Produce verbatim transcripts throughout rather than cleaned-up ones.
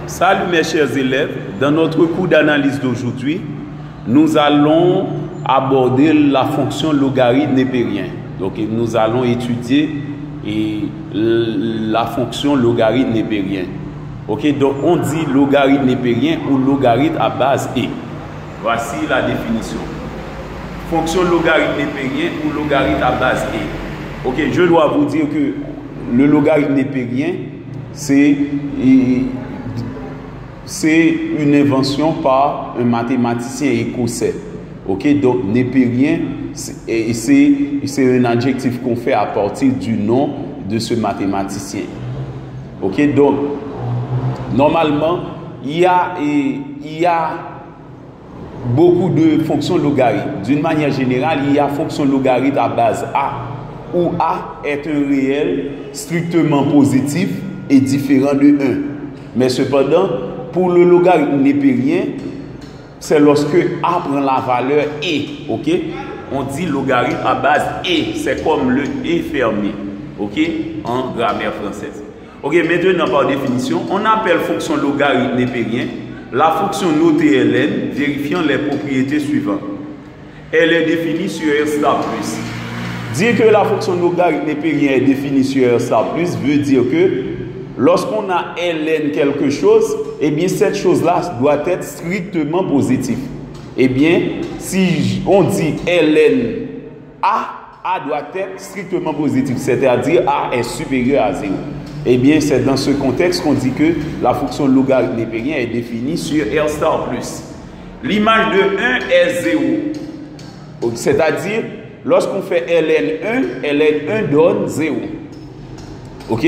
Salut mes chers élèves, dans notre cours d'analyse d'aujourd'hui, nous allons aborder la fonction logarithme népérien. Donc nous allons étudier et, la fonction logarithme népérien. Ok, donc on dit logarithme népérien ou logarithme à base E. Voici la définition. Fonction logarithme népérien ou logarithme à base E. Ok, je dois vous dire que le logarithme népérien, c'est c'est une invention par un mathématicien écossais. Ok, donc népérien, c'est un adjectif qu'on fait à partir du nom de ce mathématicien. Ok, donc normalement, il y a, il y a beaucoup de fonctions logarithmes. D'une manière générale, il y a fonction logarithme à base A, où A est un réel strictement positif et différent de un. Mais cependant, pour le logarithme népérien, c'est lorsque A prend la valeur E. Ok? On dit logarithme à base E. C'est comme le E fermé. Ok? En grammaire française. Ok, maintenant par définition, on appelle fonction logarithme népérien la fonction notée Ln vérifiant les propriétés suivantes. Elle est définie sur R star plus. Dire que la fonction logarithme népérien est définie sur R star plus veut dire que lorsqu'on a Ln quelque chose, eh bien cette chose-là doit être strictement positive. Eh bien, si on dit Ln A, A doit être strictement positif, c'est-à-dire A est supérieur à zéro. Eh bien, c'est dans ce contexte qu'on dit que la fonction logarithme népérien est définie sur R star plus. L'image de un est zéro. C'est-à-dire, lorsqu'on fait Ln un, Ln un donne zéro. Ok?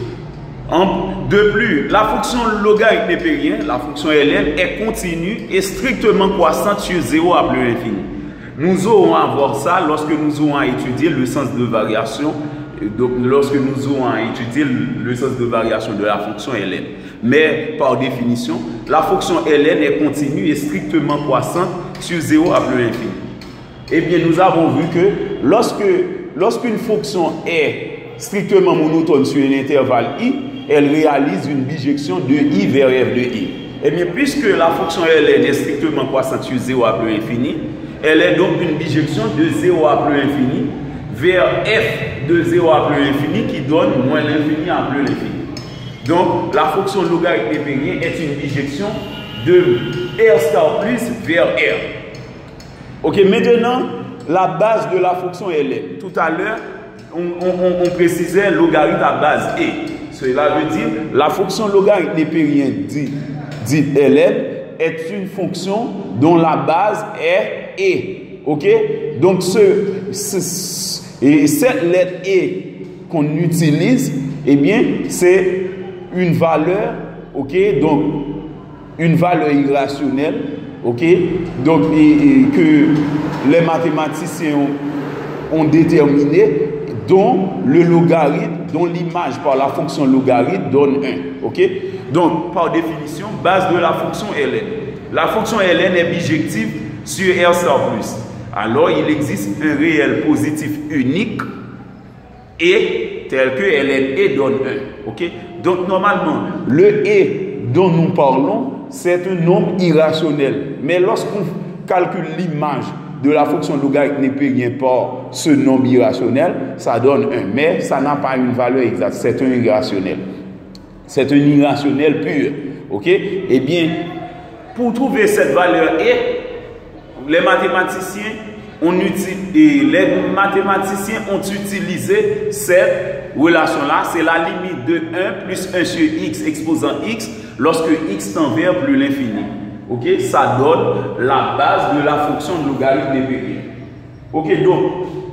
De plus, la fonction logarithme népérien, la fonction Ln, est continue et strictement croissante sur zéro à plus infini. Nous aurons à voir ça lorsque nous aurons à étudier le sens de variation. Donc, lorsque nous aurons à étudier le sens de variation de la fonction Ln. Mais, par définition, la fonction Ln est continue et strictement croissante sur zéro à plus infini. Eh bien, nous avons vu que lorsque, lorsqu'une fonction est strictement monotone sur un intervalle i, elle réalise une bijection de i vers f de i. Eh bien, puisque la fonction Ln est strictement croissante sur zéro à plus infini, elle est donc une bijection de zéro à plus infini vers f de zéro à plus infini qui donne moins l'infini à plus l'infini. Donc, la fonction logarithme népérien est une bijection de R star plus vers R. Ok, maintenant, la base de la fonction Ln. Tout à l'heure, on, on, on précisait logarithme à base E. Cela veut dire la fonction logarithme népérien dit, dit Ln est une fonction dont la base est E. Ok? Donc, ce, ce Et cette lettre E qu'on utilise, eh bien, c'est une valeur, ok, donc une valeur irrationnelle, ok, donc et, et que les mathématiciens ont, ont déterminé, dont le logarithme, dont l'image par la fonction logarithme donne un, ok. Donc, par définition, base de la fonction Ln. La fonction Ln est bijective sur R star plus. Alors, il existe un réel positif unique et tel que Ln E donne un. Okay? Donc, normalement, le E dont nous parlons, c'est un nombre irrationnel. Mais lorsqu'on calcule l'image de la fonction logarithme népérien par ce nombre irrationnel, ça donne un. Mais ça n'a pas une valeur exacte. C'est un irrationnel. C'est un irrationnel pur. Ok? Eh bien, pour trouver cette valeur E, les mathématiciens ont utilisé, les mathématiciens ont utilisé cette relation-là. C'est la limite de un plus un sur x exposant x lorsque x tend vers plus l'infini. Ok? Ça donne la base de la fonction de logarithme népérien. Ok? Donc,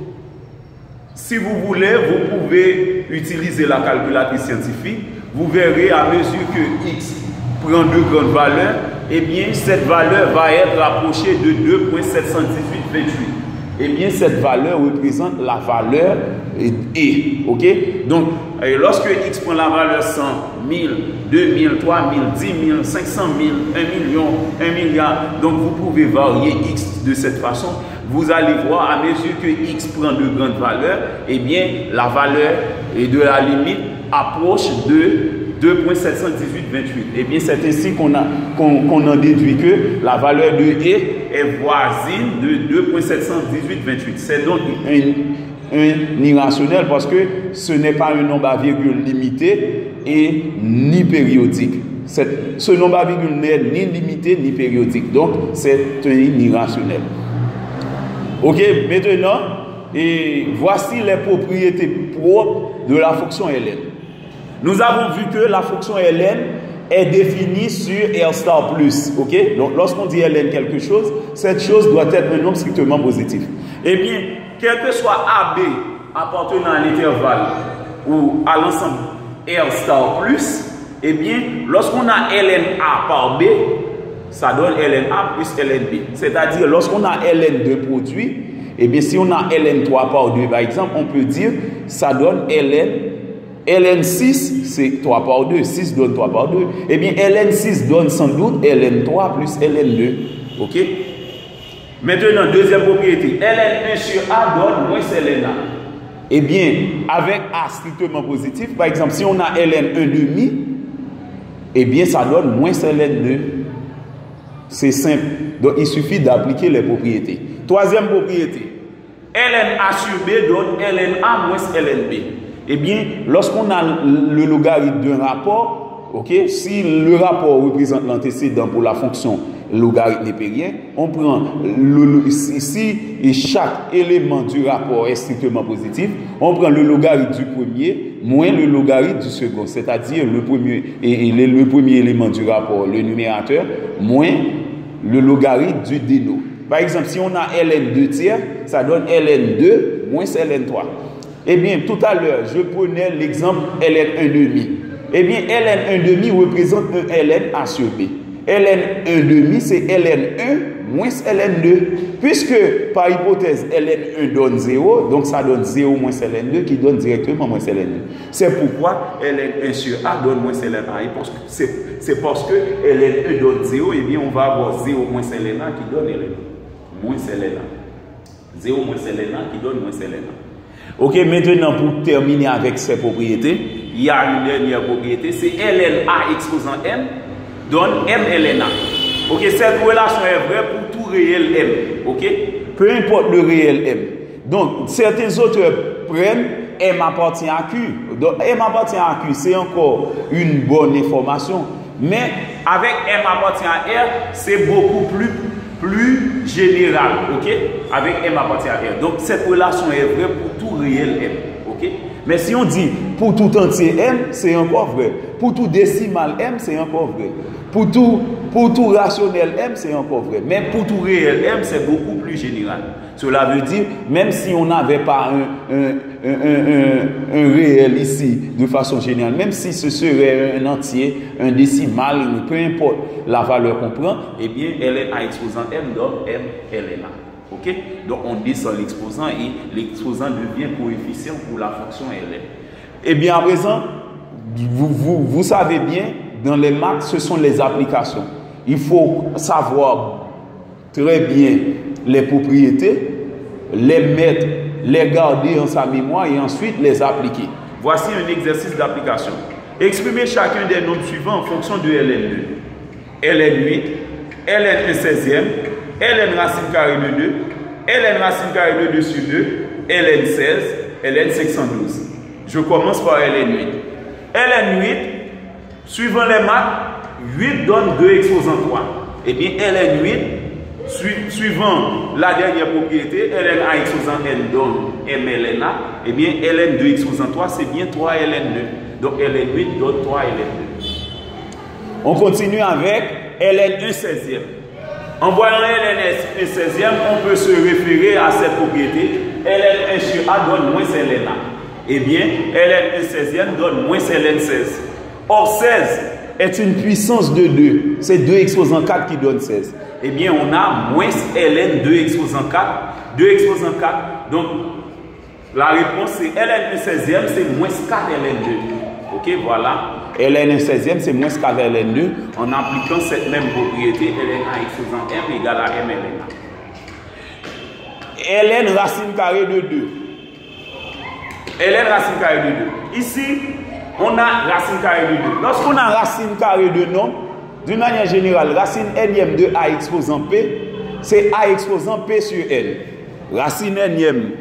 si vous voulez, vous pouvez utiliser la calculatrice scientifique. Vous verrez à mesure que x prend de grandes valeurs, eh bien, cette valeur va être rapprochée de deux virgule sept cent dix-huit vingt-huit. Eh bien, cette valeur représente la valeur E. Ok? Donc, lorsque x prend la valeur cent, mille, deux mille, trois mille, dix mille, cinq cent mille, un million, un milliard, donc vous pouvez varier x de cette façon. Vous allez voir, à mesure que x prend de grandes valeurs, eh bien, la valeur de la limite approche de deux virgule sept cent dix-huit vingt-huit. Eh bien, c'est ainsi qu'on a, qu'on, qu'on en déduit que la valeur de E est voisine de deux virgule sept cent dix-huit vingt-huit. C'est donc un, un irrationnel parce que ce n'est pas un nombre à virgule limité et ni périodique. C'est, ce nombre à virgule n'est ni limité ni périodique. Donc, c'est un irrationnel. Ok, maintenant, et voici les propriétés propres de la fonction Ln. Nous avons vu que la fonction Ln est définie sur R star plus. Ok, donc lorsqu'on dit Ln quelque chose, cette chose doit être un nombre strictement positif. Eh bien, quel que soit A B appartenant à l'intervalle ou à l'ensemble R star plus, eh bien, lorsqu'on a Ln A par B, ça donne Ln A plus Ln B. C'est-à-dire, lorsqu'on a Ln deux produits, eh bien, si on a Ln trois par deux, par exemple, on peut dire, ça donne Ln, Ln six, c'est trois par deux, six donne trois par deux. Eh bien, Ln six donne sans doute Ln trois plus Ln deux. OK? Maintenant, deuxième propriété, Ln un sur A donne moins Ln A. Eh bien, avec A strictement positif, par exemple, si on a Ln un demi, eh bien, ça donne moins Ln deux. C'est simple. Donc, il suffit d'appliquer les propriétés. Troisième propriété. Ln A sur B donne Ln A moins Ln B. Eh bien, lorsqu'on a le logarithme d'un rapport, ok, si le rapport représente l'antécédent pour la fonction logarithme népérien, on prend le, le, si et chaque élément du rapport est strictement positif, on prend le logarithme du premier moins le logarithme du second, c'est-à-dire le premier, et, et le, le premier élément du rapport, le numérateur, moins le logarithme du déno. Par exemple, si on a Ln deux tiers, ça donne Ln deux moins Ln trois. Eh bien, tout à l'heure, je prenais l'exemple Ln un demi. Eh bien, Ln un demi représente un Ln A sur B. Ln un demi, c'est Ln un moins Ln deux. Puisque, par hypothèse, Ln un donne zéro, donc ça donne zéro moins Ln deux qui donne directement moins Ln deux. C'est pourquoi Ln un sur A donne moins Ln A. C'est parce que Ln un donne zéro, et bien on va avoir zéro moins Ln A qui donne Ln un. Moins Ln A. zéro moins Ln A qui donne moins Ln A. Ok, maintenant pour terminer avec ces propriétés, il y a une dernière propriété, c'est Ln A exposant M donne M Ln A. Ok, cette relation est vraie pour tout réel M. Ok, peu importe le réel M. Donc, certains auteurs prennent M appartient à Q. Donc, M appartient à Q, c'est encore une bonne information. Mais avec M appartient à R, c'est beaucoup plus, plus général. Ok, avec M appartient à R. Donc, cette relation est vraie pour tout réel M. Ok, mais si on dit pour tout entier M, c'est encore vrai. Pour tout décimal M, c'est encore vrai. Pour tout, pour tout rationnel M, c'est encore vrai. Mais pour tout réel M, c'est beaucoup plus général. Cela veut dire, même si on n'avait pas un, un, un, un, un réel ici de façon générale, même si ce serait un entier, un décimal, peu importe la valeur qu'on prend, eh bien, Ln A exposant M donne M Ln A. Ok? Donc, on descend l'exposant et l'exposant devient coefficient pour la fonction Ln. Eh bien, à présent, vous, vous, vous savez bien, dans les maths, ce sont les applications. Il faut savoir très bien les propriétés, les mettre, les garder en sa mémoire et ensuite les appliquer. Voici un exercice d'application. Exprimez chacun des nombres suivants en fonction de Ln deux. Ln huit, Ln un seizième, Ln racine carrée de deux, Ln racine carrée de deux sur deux, Ln seize, Ln cinq cent douze. Je commence par Ln huit. Ln huit, suivant les maths, huit donne deux exposant trois. Eh bien, Ln huit, su, suivant la dernière propriété, Ln A exposant N donne M Ln A. Eh bien, Ln deux exposant trois, c'est bien trois Ln deux. Donc, Ln huit donne trois Ln deux. On continue avec Ln un seizième. En voyant Ln un seizième, on peut se référer à cette propriété. Ln un sur A donne moins Ln A. Eh bien, Ln un seizième donne moins Ln seize. Or, seize est une puissance de deux. C'est deux exposant quatre qui donne seize. Eh bien, on a moins Ln deux exposant quatre. deux exposant quatre. Donc, la réponse c'est Ln un seizième, c'est moins quatre Ln deux. Ok, voilà. Ln un seizième, c'est moins quatre Ln deux. En appliquant cette même propriété, Ln A exposant M égale à M Ln A. Ln racine carrée de deux. Ln racine carrée de deux. Ici, on a racine carrée de deux. Lorsqu'on a racine carrée de nombre, d'une manière générale, racine énième de A exposant P, c'est A exposant P sur N. Racine énième,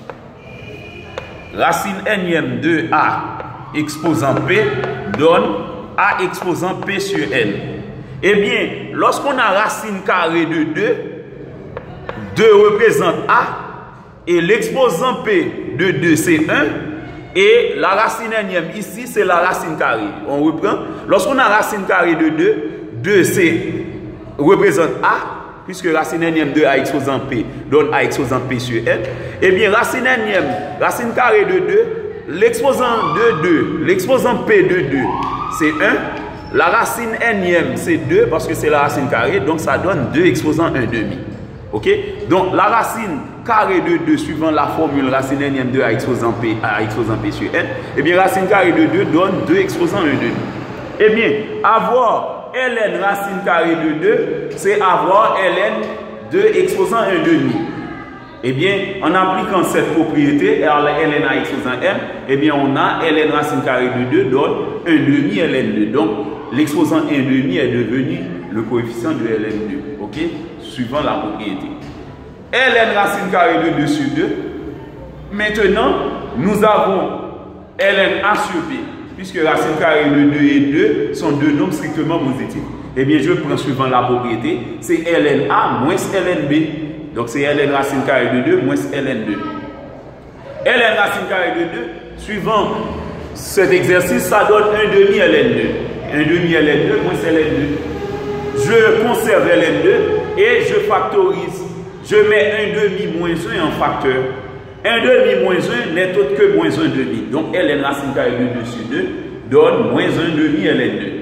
racine énième de A exposant P donne A exposant P sur N. Eh bien, lorsqu'on a racine carrée de deux, deux représente A, et l'exposant P de deux c'est un, et la racine énième ici c'est la racine carrée. On reprend. Lorsqu'on a racine carrée de deux, deux c'est représente A, puisque racine énième de A exposant P donne A exposant P sur N. Eh bien, racine énième, racine carrée de deux, l'exposant de deux, l'exposant P de deux c'est un, la racine énième c'est deux parce que c'est la racine carrée, donc ça donne deux exposant un demi. Ok? Donc la racine carrée de deux suivant la formule racine énième de A exposant P, A exposant P sur N, eh bien racine carrée de deux donne deux exposant un demi. Eh bien, avoir ln racine carrée de deux, c'est avoir ln deux exposant un demi. Eh bien, en appliquant cette propriété, ln A exposant M, eh bien, on a ln racine carrée de deux donne un demi ln deux. Donc, l'exposant un demi est devenu le coefficient de ln deux. Ok? Suivant la propriété. Ln racine carrée de deux sur deux. Maintenant, nous avons ln A sur B. Puisque racine carrée de deux et deux sont deux nombres strictement positifs. Eh bien, je prends suivant la propriété, c'est ln A moins ln B. Donc, c'est ln racine carrée de deux moins ln deux. Ln racine carrée de deux, suivant cet exercice, ça donne un demi ln deux. un demi ln deux moins ln deux. Je conserve ln deux et je factorise. Je mets un demi moins un en facteur. un demi moins un n'est autre que moins un demi. Donc, ln racine carrée de deux sur deux donne moins un demi ln deux.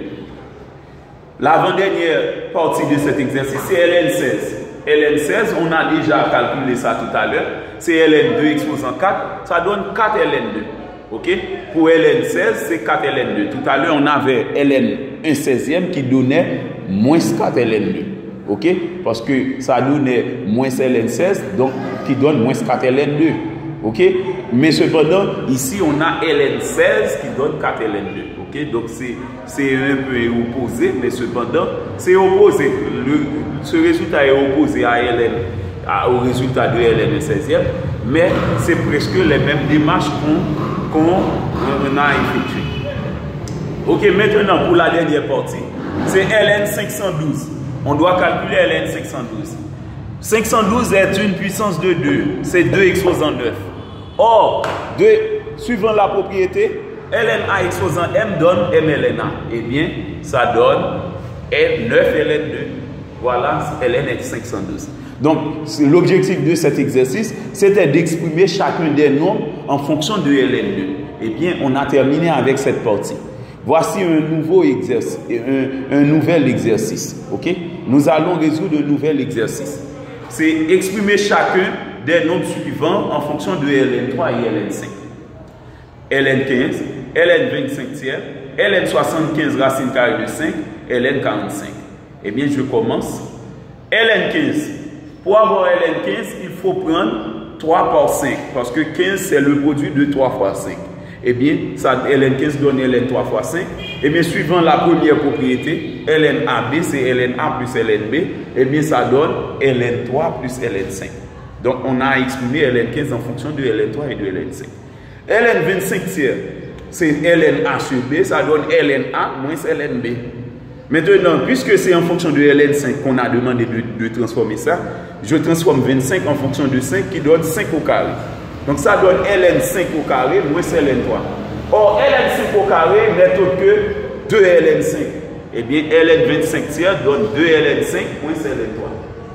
L'avant-dernière partie de cet exercice, c'est ln seize. ln seize, on a déjà calculé ça tout à l'heure. C'est ln deux exposant quatre, ça donne quatre ln deux. Ok? Pour ln seize, c'est quatre ln deux. Tout à l'heure, on avait ln un seizième qui donnait moins quatre ln deux. Ok? Parce que ça donnait moins ln seize, donc qui donne moins quatre ln deux. Ok? Mais cependant, ici, on a ln seize qui donne quatre ln deux. Ok? Donc, c'est un peu opposé, mais cependant, c'est opposé. Le, ce résultat est opposé à ln, à, au résultat de ln un seizième, mais c'est presque les mêmes démarches qu'on qu'on a effectuées. Ok, maintenant, pour la dernière partie, c'est ln cinq cent douze. On doit calculer ln cinq cent douze. cinq cent douze est une puissance de deux. C'est deux exposant neuf. Or, de, suivant la propriété, ln A exposant M donne M ln A. Eh bien, ça donne neuf ln deux. Voilà, ln est cinq cent douze. Donc, l'objectif de cet exercice, c'était d'exprimer chacun des nombres en fonction de ln deux. Eh bien, on a terminé avec cette partie. Voici un nouveau exercice, un, un nouvel exercice. Ok? Nous allons résoudre un nouvel exercice. C'est exprimer chacun des nombres suivants en fonction de ln trois et ln cinq. ln quinze, ln vingt-cinq tiers, ln soixante-quinze racine carrée de cinq, ln quarante-cinq. Eh bien, je commence. ln quinze. Pour avoir ln quinze, il faut prendre trois par cinq. Parce que quinze, c'est le produit de trois fois cinq. Eh bien, ça, ln quinze donne ln trois fois cinq. Eh bien, suivant la première propriété, ln A B, c'est ln A plus ln B. Eh bien, ça donne ln trois plus ln cinq. Donc, on a exprimé ln quinze en fonction de ln trois et de ln cinq. ln vingt-cinq tiers, c'est ln A sur B, ça donne ln A moins ln B. Maintenant, puisque c'est en fonction de ln cinq qu'on a demandé de, de transformer ça, je transforme vingt-cinq en fonction de cinq qui donne cinq au carré. Donc ça donne ln cinq au carré moins ln trois. Or, ln cinq au carré n'est autre que deux ln cinq. Eh bien, ln vingt-cinq tiers donne deux ln cinq moins ln trois.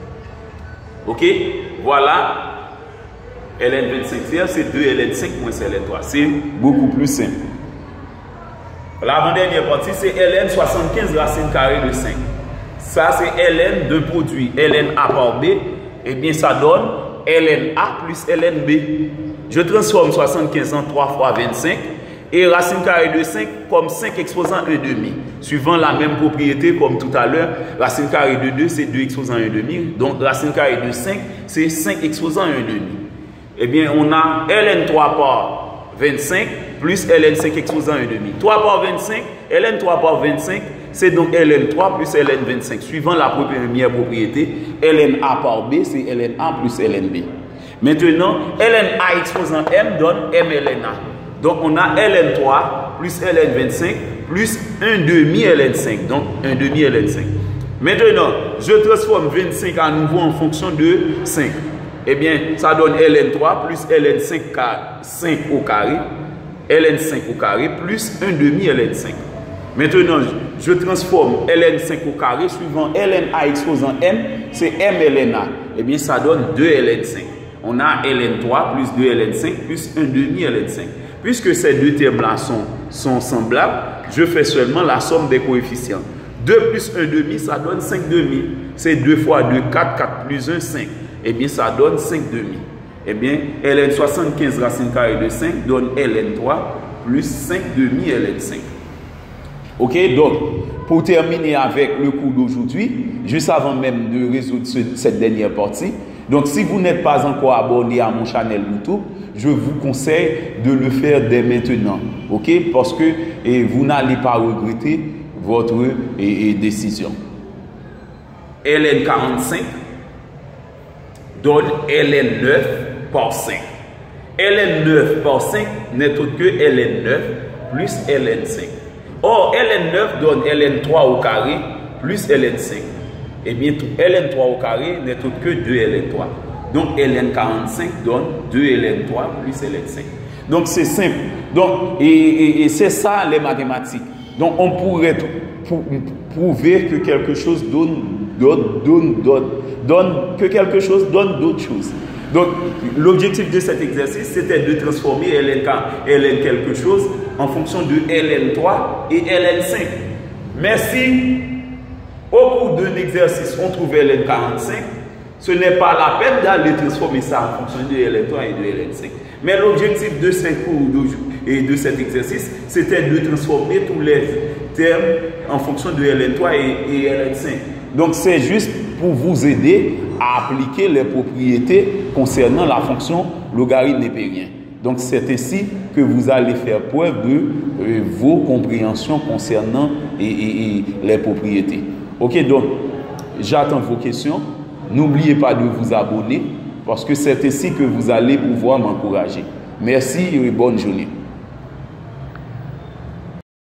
Ok? Voilà. ln vingt-cinq tiers, c'est deux ln cinq moins ln trois. C'est beaucoup plus simple. L'avant-dernière partie, c'est ln soixante-quinze racine carrée de cinq. Ça, c'est ln d'un produit ln A par B. Eh bien, ça donne ln A plus ln B. Je transforme soixante-quinze en trois fois vingt-cinq et racine carrée de cinq comme cinq exposant un demi. Suivant la même propriété comme tout à l'heure, racine carrée de deux, c'est deux exposant un demi. Donc, racine carrée de cinq, c'est cinq exposant un demi. Eh bien, on a ln trois par vingt-cinq plus ln cinq exposant un demi. trois par vingt-cinq, ln trois par vingt-cinq, c'est donc ln trois plus ln vingt-cinq. Suivant la première propriété, ln A par B, c'est ln A plus ln B. Maintenant, ln A exposant M donne M ln A. Donc, on a ln trois plus ln vingt-cinq plus un demi ln cinq. Donc, un demi ln cinq. Maintenant, je transforme vingt-cinq à nouveau en fonction de cinq. Eh bien, ça donne ln trois plus ln cinq, cinq au carré, ln cinq au carré plus un demi ln cinq. Maintenant, je transforme ln cinq au carré suivant ln A exposant M, c'est M ln A. Eh bien, ça donne deux ln cinq. On a ln trois plus deux ln cinq plus un demi ln cinq. Puisque ces deux termes-là sont, sont semblables, je fais seulement la somme des coefficients. deux plus un demi, ça donne cinq demi. C'est deux fois deux, quatre, quatre plus un, cinq. Eh bien, ça donne cinq demi. Eh bien, ln soixante-quinze racine carrée de cinq donne ln trois plus cinq demi ln cinq. Ok, donc, pour terminer avec le cours d'aujourd'hui, juste avant même de résoudre ce, cette dernière partie, donc si vous n'êtes pas encore abonné à mon channel YouTube, je vous conseille de le faire dès maintenant, ok, parce que et, vous n'allez pas regretter votre et, et décision. ln quarante-cinq donne ln neuf par cinq. ln neuf par cinq n'est autre que ln neuf plus ln cinq. Or, ln neuf donne ln trois au carré plus ln cinq. Et bien, tout ln trois au carré n'est autre que deux ln trois. Donc, ln quarante-cinq donne deux ln trois plus ln cinq. Donc, c'est simple. Donc, et, et, et c'est ça les mathématiques. Donc, on pourrait prouver que quelque chose donne, donne, donne, donne, donne, que quelque chose donne d'autres choses. Donc, l'objectif de cet exercice, c'était de transformer ln, ln quelque chose en fonction de ln trois et ln cinq. Mais si, au cours d'un exercice, on trouve ln quarante-cinq, ce n'est pas la peine d'aller transformer ça en fonction de ln trois et de ln cinq. Mais l'objectif de ce cours et de cet exercice, c'était de transformer tous les termes en fonction de ln trois et, et ln cinq. Donc, c'est juste pour vous aider à appliquer les propriétés concernant la fonction logarithme népérien. Donc, c'est ainsi que vous allez faire preuve de euh, vos compréhensions concernant et, et, et les propriétés. Ok, donc, j'attends vos questions. N'oubliez pas de vous abonner parce que c'est ainsi que vous allez pouvoir m'encourager. Merci et bonne journée.